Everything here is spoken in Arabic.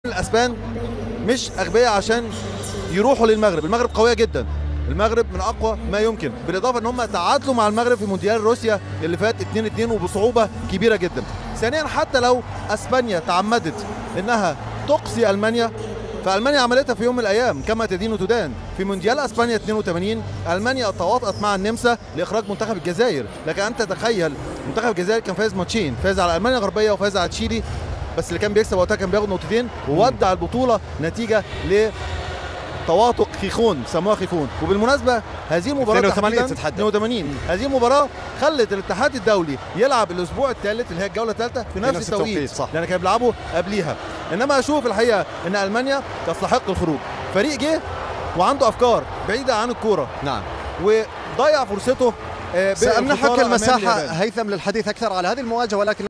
الاسبان مش اغبياء عشان يروحوا للمغرب. المغرب قويه جدا، المغرب من اقوى ما يمكن، بالاضافه ان هم تعادلوا مع المغرب في مونديال روسيا اللي فات 2-2 وبصعوبه كبيره جدا. ثانيا حتى لو اسبانيا تعمدت انها تقصي المانيا، فالمانيا عملتها في يوم من الايام كما تدين تدان. في مونديال اسبانيا 82 المانيا تواطأت مع النمسا لاخراج منتخب الجزائر، لكن انت تخيل منتخب الجزائر كان فاز ماتشين، فاز على المانيا الغربيه وفاز على تشيلي، بس اللي كان بيكسب وقتها كان بياخد نقطتين وودع البطوله نتيجه لتواطؤ خيخون، سموها خيخون. وبالمناسبه هذه المباراه 82 هذه المباراه خلت الاتحاد الدولي يلعب الاسبوع الثالث اللي هي الجوله الثالثه في نفس التوقيت، لان كانوا بيلعبوا قبليها. انما اشوف الحقيقه ان المانيا تستحق الخروج، فريق جه وعنده افكار بعيده عن الكوره، نعم، وضيع فرصته. سأمنحك المساحه هيثم للحديث اكثر على هذه المواجهه، ولكن